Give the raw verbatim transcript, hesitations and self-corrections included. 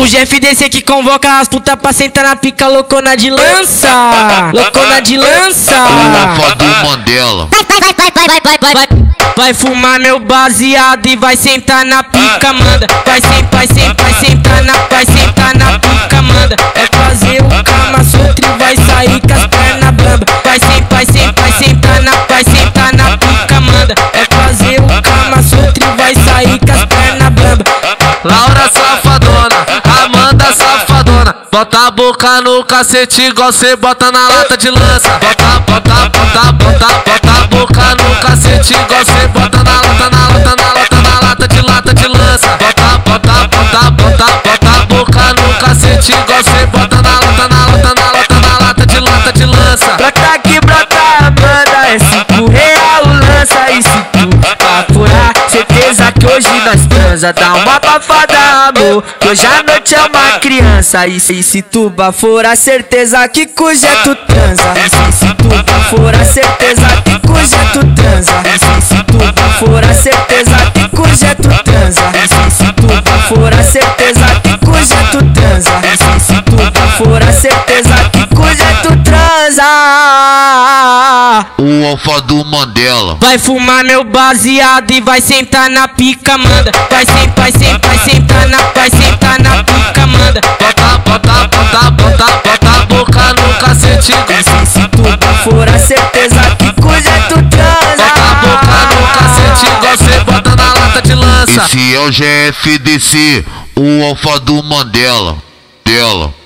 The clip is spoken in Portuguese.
G F D C que convoca as puta pra sentar na pica, loucona de lança, loucona de lança. Alfa do Mandela. Vai, vai, vai, vai, vai, vai, vai, vai. Vai fumar meu baseado e vai sentar na pica, manda. Vai sentar, vai sentar, vai sentar na, vai sentar na pica, manda. É fazer o Kama Sutra e vai sair com as pernas bamba. Vai sentar, vai sentar, vai sentar na, vai sentar na pica, manda. É fazer o Kama Sutra e vai sair com as pernas bamba. Laura safadona, Amanda safadona. Bota a boca no cacete igual cê bota na lata de lança. Bota, bota, bota, bota, bota a boca no cacete igual cê bota na lata, na lata, na lata, na lata de lata de lança. Bota, bota, bota, bota, bota a boca no cacete igual cê bota na lata, na lata, na lata, na lata de lata de lança. Brota aqui, brota, Amanda, é cinco real lança. E se tu pra furar, certeza que hoje nós transa. Dá uma abafada, amor, que hoje a noite é uma criança. E se, se tu baforar, certeza que com o jeito transa. E se, se tu baforar, certeza que com o jeito transa. E se, se tu baforar, certeza que com o jeito transa. E se, se tu baforar, certeza que com o jeito transa. E se, se tu baforar, certeza que com o jeito transa. O Alfa do Mandela. Vai fumar meu baseado e vai sentar na pica, manda. Vai sentar, vai sentar, vai sentar na, vai sentar na pica, manda. Bota, bota, bota, bota, bota a boca no cacete. E se, se tu baforar, certeza que com jeito transa. Bota a boca no cacete igual cê bota na lata de lança. Esse é o G F D C, o Alfa do Mandela. Dela.